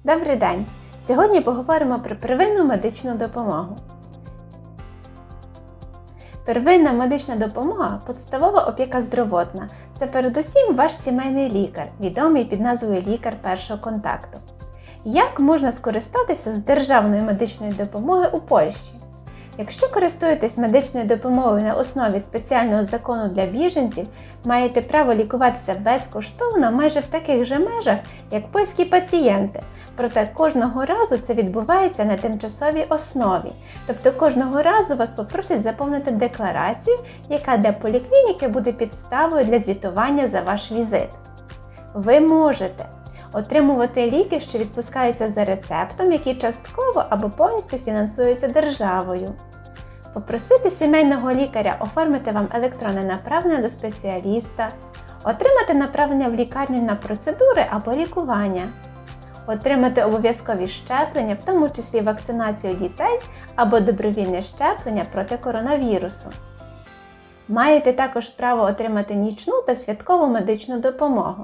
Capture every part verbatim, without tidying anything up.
Добрий день! Сьогодні поговоримо про первинну медичну допомогу. Первинна медична допомога – підставова опіка здоровотна. Це передусім ваш сімейний лікар, відомий під назвою лікар першого контакту. Як можна скористатися з державної медичної допомоги у Польщі? Якщо користуєтесь медичною допомогою на основі спеціального закону для біженців, маєте право лікуватися безкоштовно майже в таких же межах, як польські пацієнти. Проте кожного разу це відбувається на тимчасовій основі. Тобто кожного разу вас попросять заповнити декларацію, яка для поліклініки буде підставою для звітування за ваш візит. Ви можете отримувати ліки, що відпускаються за рецептом, які частково або повністю фінансуються державою. Попросити сімейного лікаря оформити вам електронне направлення до спеціаліста. Отримати направлення в лікарню на процедури або лікування. Отримати обов'язкові щеплення, в тому числі вакцинацію дітей або добровільне щеплення проти коронавірусу. Маєте також право отримати нічну та святкову медичну допомогу.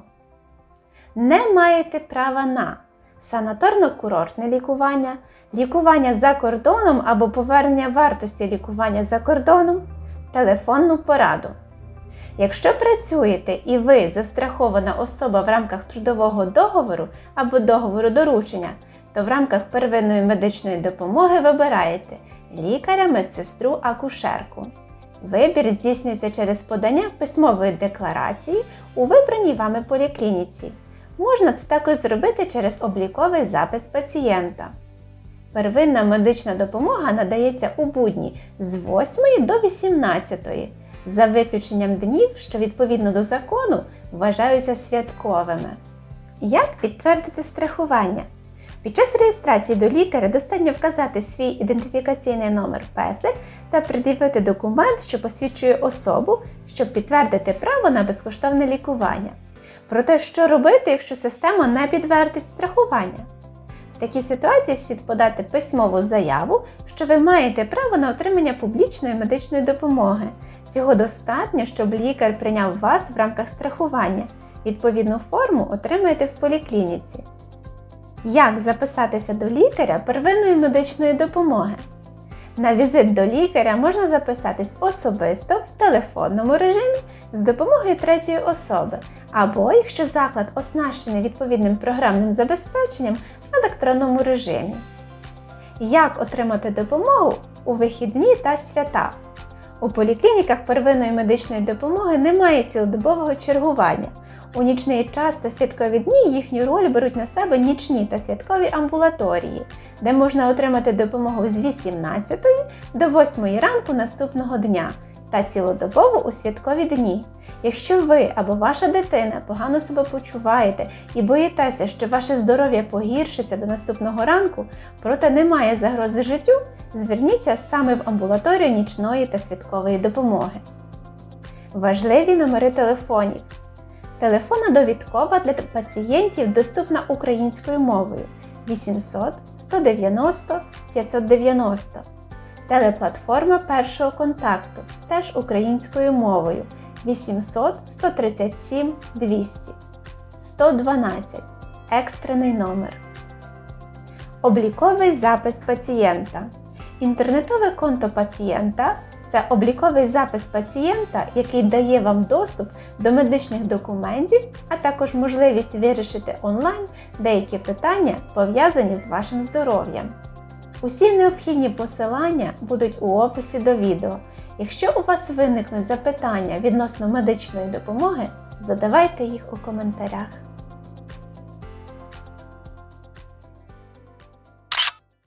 Не маєте права на санаторно-курортне лікування, лікування за кордоном або повернення вартості лікування за кордоном, телефонну пораду. Якщо працюєте і ви застрахована особа в рамках трудового договору або договору доручення, то в рамках первинної медичної допомоги вибираєте лікаря, медсестру, акушерку. Вибір здійснюється через подання письмової декларації у вибраній вами поліклініці. Можна це також зробити через обліковий запис пацієнта. Первинна медична допомога надається у будні з восьмої до вісімнадцятої, за виключенням днів, що відповідно до закону вважаються святковими. Як підтвердити страхування? Під час реєстрації до лікаря достатньо вказати свій ідентифікаційний номер песель та пред'явити документ, що посвідчує особу, щоб підтвердити право на безкоштовне лікування. Проте, що робити, якщо система не підтвердить страхування? В такій ситуації слід подати письмову заяву, що ви маєте право на отримання публічної медичної допомоги. Цього достатньо, щоб лікар прийняв вас в рамках страхування. Відповідну форму отримаєте в поліклініці. Як записатися до лікаря первинної медичної допомоги? На візит до лікаря можна записатись особисто в телефонному режимі з допомогою третьої особи, або, якщо заклад оснащений відповідним програмним забезпеченням, в електронному режимі. Як отримати допомогу у вихідні та свята? У поліклініках первинної медичної допомоги немає цілодобового чергування. У нічний час та святкові дні їхню роль беруть на себе нічні та святкові амбулаторії, де можна отримати допомогу з вісімнадцятої до восьмої ранку наступного дня та цілодобово у святкові дні. Якщо ви або ваша дитина погано себе почуваєте і боїтеся, що ваше здоров'я погіршиться до наступного ранку, проте немає загрози життю, зверніться саме в амбулаторію нічної та святкової допомоги. Важливі номери телефонів. Телефонна довідкова для пацієнтів доступна українською мовою вісімсот сто дев'яносто п'ятсот дев'яносто. Телеплатформа першого контакту теж українською мовою вісімсот сто тридцять сім двісті. сто дванадцять. Екстрений номер. Обліковий запис пацієнта. Інтернетове конто пацієнта – це обліковий запис пацієнта, який дає вам доступ до медичних документів, а також можливість вирішити онлайн деякі питання, пов'язані з вашим здоров'ям. Усі необхідні посилання будуть у описі до відео. Якщо у вас виникнуть запитання відносно медичної допомоги, задавайте їх у коментарях.